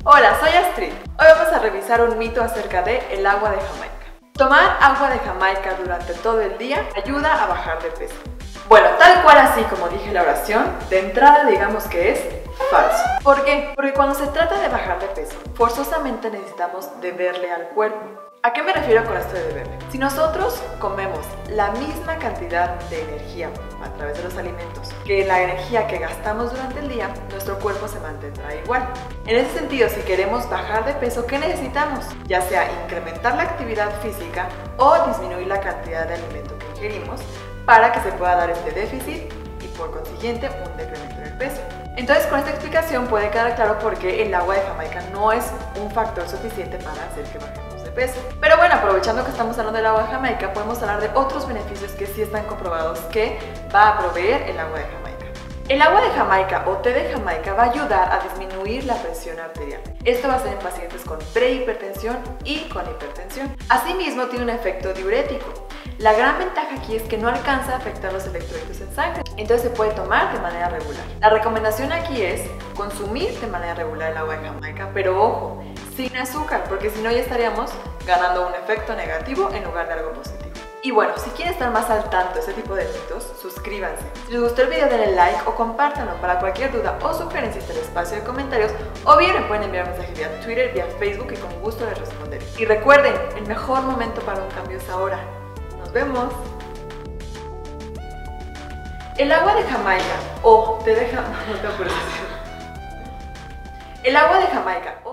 Hola, soy Astrid. Hoy vamos a revisar un mito acerca de el agua de Jamaica. Tomar agua de Jamaica durante todo el día ayuda a bajar de peso. Bueno, tal cual así como dije en la oración, de entrada digamos que es falso. ¿Por qué? Porque cuando se trata de bajar de peso, forzosamente necesitamos deberle al cuerpo. ¿A qué me refiero con esto de deberle? Si nosotros comemos la misma cantidad de energía a través de los alimentos que la energía que gastamos durante el día, nuestro cuerpo se mantendrá igual. En ese sentido, si queremos bajar de peso, ¿qué necesitamos? Ya sea incrementar la actividad física o disminuir la cantidad de alimento que ingerimos para que se pueda dar este déficit y por consiguiente un decremento en el peso. Entonces, con esta explicación puede quedar claro por qué el agua de Jamaica no es un factor suficiente para hacer que bajemos de peso. Pero bueno, aprovechando que estamos hablando del agua de Jamaica, podemos hablar de otros beneficios que sí están comprobados que va a proveer el agua de Jamaica. El agua de Jamaica o té de Jamaica va a ayudar a disminuir la presión arterial. Esto va a ser en pacientes con prehipertensión y con hipertensión. Asimismo, tiene un efecto diurético. La gran ventaja aquí es que no alcanza a afectar los electrolitos en sangre, entonces se puede tomar de manera regular. La recomendación aquí es consumir de manera regular el agua de Jamaica, pero ojo, sin azúcar, porque si no ya estaríamos ganando un efecto negativo en lugar de algo positivo. Y bueno, si quieren estar más al tanto de este tipo de mitos, suscríbanse. Si les gustó el video denle like o compártanlo. Para cualquier duda o sugerencia está el espacio de comentarios o bien me pueden enviar mensajes vía Twitter, vía Facebook y con gusto les responderé. Y recuerden, el mejor momento para un cambio es ahora. Nos vemos. El agua de Jamaica o té de Jamaica. El agua de Jamaica